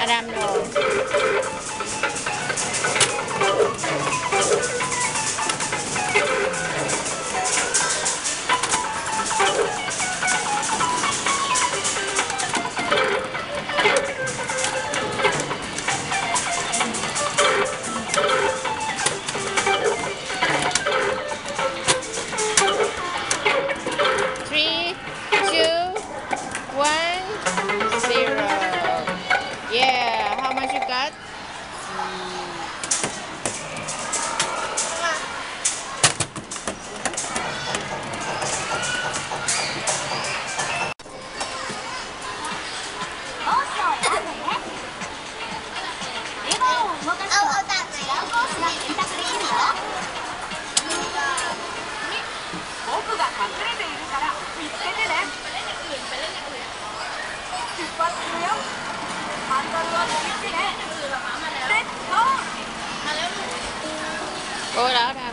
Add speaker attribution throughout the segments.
Speaker 1: Adam no. Three, two, 1, 0. Yeah, how much you got? Cô đó làm.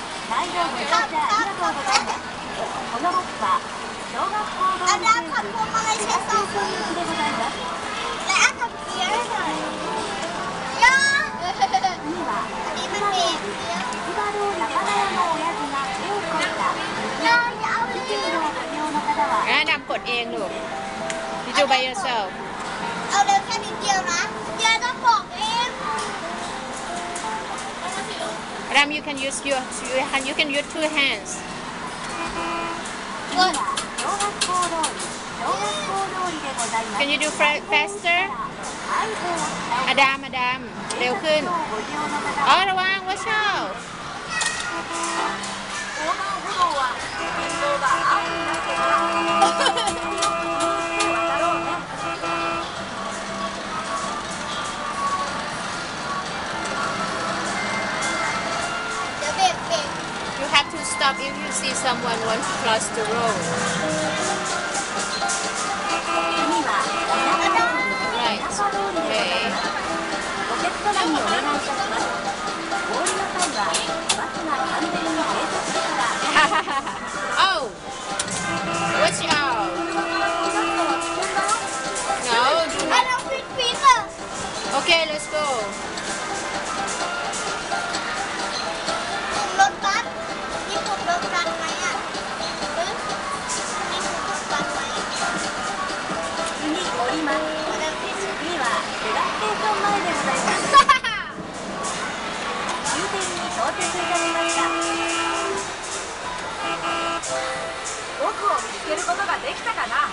Speaker 2: Adamขับพวงมาลัยใช้2 มือและอันทำเกียร์หน่อยย่าอันนี้มันเองย่าอย่าเอาเลย
Speaker 1: Adam กดเองลูก Did you by yourself?
Speaker 2: เอาเร็วแค่นิดเดียวนะย่าต้องบอกเอง
Speaker 1: Adam, you can use your you can use 2 hands.
Speaker 2: Good.
Speaker 1: Can you do faster? Adam เร็วขึ้นอ๋อระวัง watch out You have to stop if you see someone wants to cross the road. Right. Okay. Oh! Watch out! No. Okay, let's go.
Speaker 2: รถบัสนี่ผมรถบัสไหมอ่ะนี่ผมรถบัสไหมนี่降ります。次はベガステーション前でございます。終点に到着いたしました。僕を見つけることができたかな。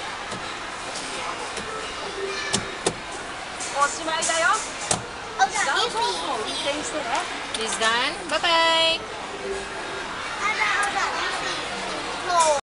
Speaker 2: おしまいだよ。違うコースを運転してね。
Speaker 1: It's done. Bye bye.